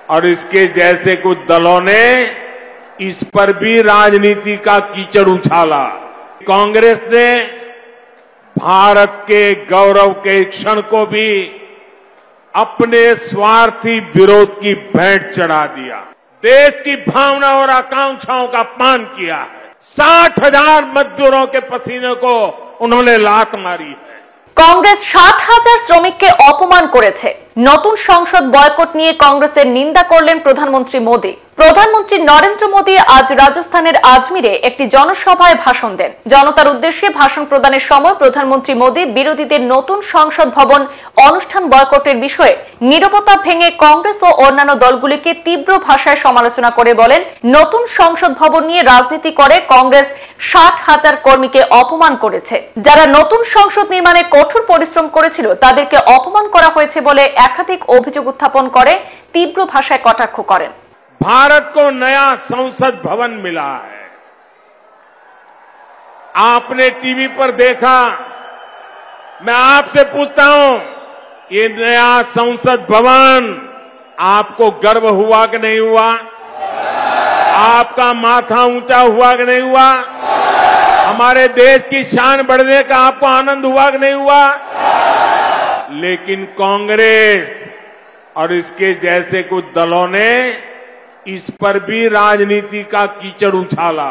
और इसके जैसे कुछ दलों ने इस पर भी राजनीति का कीचड़ उछाला। कांग्रेस ने भारत के गौरव के क्षण को भी अपने स्वार्थी विरोध की भेंट चढ़ा दिया। देश की भावना और आकांक्षाओं का अपमान किया है। 60,000 मजदूरों के पसीने को उन्होंने लात मारी है। কংগ্রেস 60,000 শ্রমিককে অপমান করেছে। নতুন সংসদ বয়কট নিয়ে কংগ্রেসের নিন্দা করলেন প্রধানমন্ত্রী মোদী। প্রধানমন্ত্রী নরেন্দ্র মোদী আজ রাজস্থানের আজমিরে একটি জনসভায় ভাষণ দেন। জনতার উদ্দেশ্যে ভাষণ প্রদানের সময় প্রধানমন্ত্রী মোদী বিরোধীদের নতুন সংসদ ভবন অনুষ্ঠান বয়কটের বিষয়ে নীরবতা ভেঙে কংগ্রেস ও অন্যান্য দলগুলিকে তীব্র ভাষায় সমালোচনা করে বলেন, নতুন সংসদ ভবন নিয়ে রাজনীতি করে কংগ্রেস 60,000 কর্মীকে অপমান করেছে। যারা নতুন সংসদ নির্মাণে কঠোর পরিশ্রম করেছিল তাদেরকে অপমান করা হয়েছে বলে একাধিক অভিযোগ উত্থাপন করে তীব্র ভাষায় কটাক্ষ করেন। भारत को नया संसद भवन मिला है। आपने टीवी पर देखा। मैं आपसे पूछता हूं, ये नया संसद भवन आपको गर्व हुआ कि नहीं हुआ? आपका माथा ऊंचा हुआ कि नहीं हुआ? हमारे देश की शान बढ़ने का आपको आनंद हुआ कि नहीं हुआ? लेकिन कांग्रेस और इसके जैसे कुछ दलों ने इस पर भी राजनीति का कीचड़ उछाला।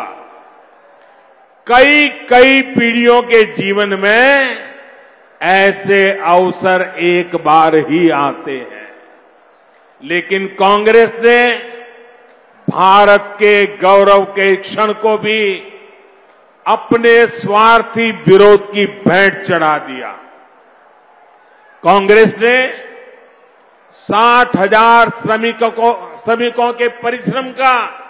कई पीढ़ियों के जीवन में ऐसे अवसर एक बार ही आते हैं, लेकिन कांग्रेस ने भारत के गौरव के क्षण को भी अपने स्वार्थी विरोध की भेंट चढ़ा दिया। कांग्रेस ने 60,000 श्रमिकों के परिश्रम का,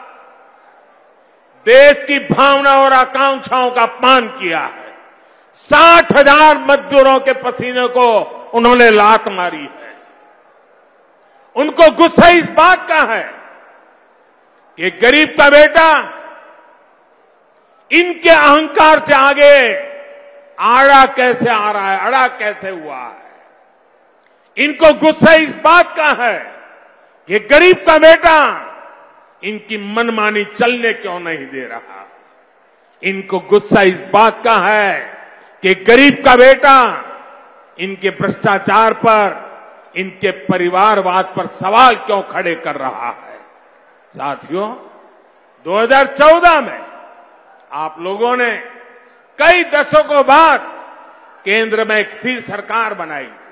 देश की भावना और आकांक्षाओं का अपमान किया है। 60,000 मजदूरों के पसीने को उन्होंने लात मारी है। उनको गुस्सा इस बात का है कि गरीब का बेटा इनके अहंकार से आगे आड़ा कैसे आ रहा है, अड़ा कैसे हुआ है। इनको गुस्सा इस बात का है कि गरीब का बेटा इनकी मनमानी चलने क्यों नहीं दे रहा। इनको गुस्सा इस बात का है कि गरीब का बेटा इनके भ्रष्टाचार पर, इनके परिवारवाद पर सवाल क्यों खड़े कर रहा है। साथियों, 2014 में आप लोगों ने कई दशकों बाद केंद्र में एक स्थिर सरकार बनाई थी।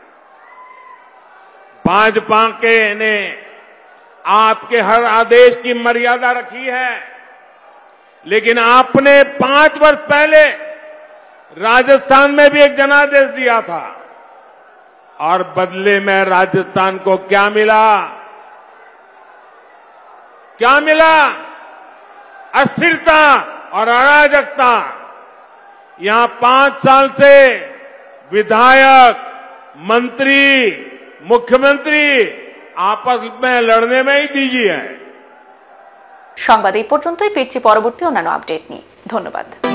भाजपा के ने आपके हर आदेश की मर्यादा रखी है, लेकिन आपने 5 वर्ष पहले राजस्थान में भी एक जनादेश दिया था और बदले में राजस्थान को क्या मिला? क्या मिला? अस्थिरता और अराजकता। यहां 5 साल से विधायक, मंत्री, मुख्यमंत्री आपस में लड़ने में ही बिजी है। সংবাদ এই পর্যন্তই। ফিরছি পরবর্তী অন্যান্য আপডেট নিয়ে। ধন্যবাদ।